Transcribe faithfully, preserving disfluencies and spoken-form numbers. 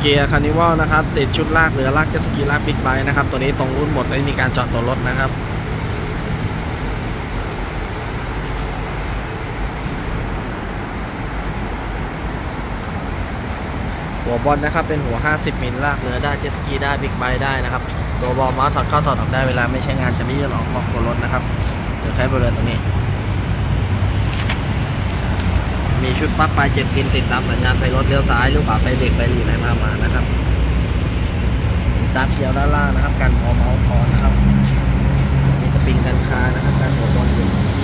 กียร์คาร์นิวัลนะครับติดชุดลากเรือลากเจ็ตสกีลากบิ๊กไบค์นะครับตัวนี้ตรงรุ่นหมดไม่มีการจอดตัวรถนะครับหัวบอลนะครับเป็นหัวห้าสิบมิลลากเรือได้เจ็ตสกีได้บิ๊กไบค์ได้นะครับตัวบอลเมาส์ถอดเข้าถอดออกได้เวลาไม่ใช้งานจะไม่ยื่นออกนอกตัวรถนะครับเดี๋ยวใช้บริเวณตรงนี้มีชุดปลั๊กไฟเจ็ดพินติดตามสัญญาณไฟรถเลี้ยวซ้ายเลี้ยวขวาไฟเบรกไฟหลีไฟมามานะครับตาเขียวด้านล่างนะครับกันหัวเมาส์คอนะครับมีสปริงกันคานะครับกันหัวบอลอยู่